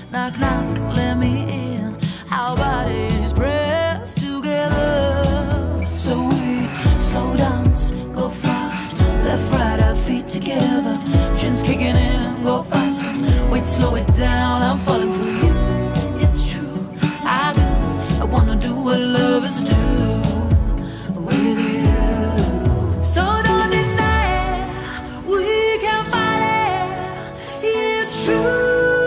Knock, knock, let me in. Our bodies press together. So we slow dance, go fast. Left, right, our feet together. Shins kicking in, go fast. Wait, slow it down, I'm falling for you. It's true, I do. I wanna do what lovers do with you. So don't deny it, we can fight it. It's true.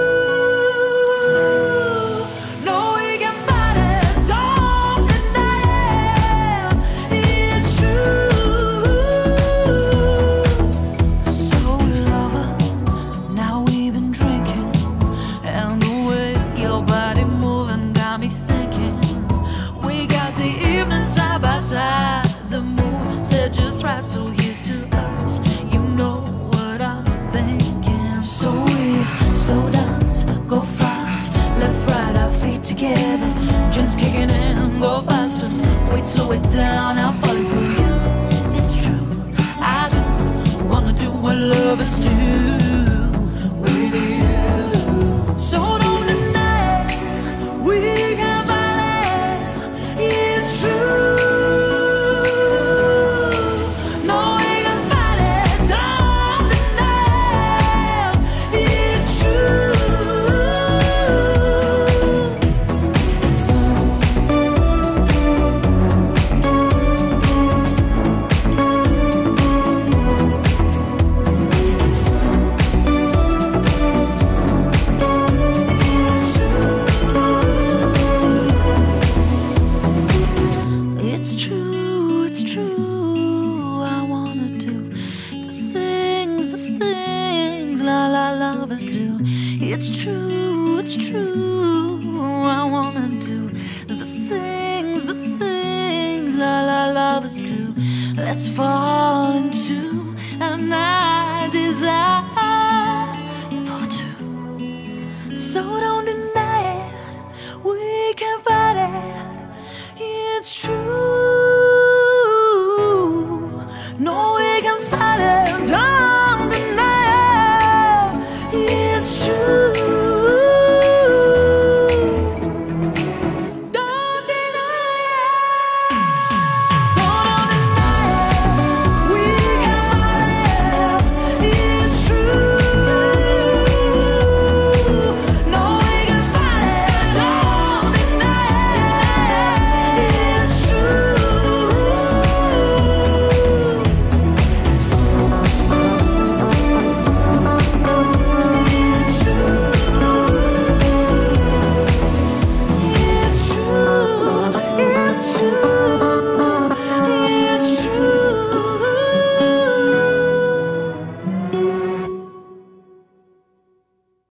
The moon said just right, so here's to us. You know what I'm thinking. So we slow dance, go fast. Left, right, our feet together. Gins kicking in, go faster. Wait, slow it down, I'm falling for you. It's true, I do wanna do what lovers do with you. So don't deny it, we can find it. It's true. It's true, I wanna do the things la lovers do. Let's fall into a night desire for two. So don't